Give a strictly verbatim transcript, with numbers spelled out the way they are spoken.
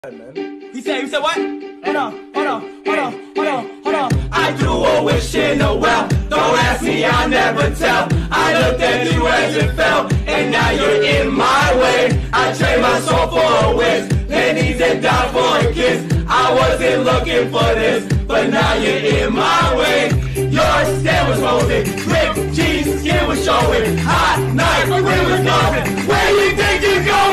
Man. He said, he said what? Hold on, hold on, hold on, hold on, hold on. I threw a wish in a well. Don't ask me, I'll never tell. I looked at you as it fell, and now you're in my way. I trade my soul for a wish, pennies and dimes for a kiss. I wasn't looking for this, but now you're in my way. Your skin was frozen, ripped jeans, skin was showing. Hot night, wind was blowing. Where you think you're going?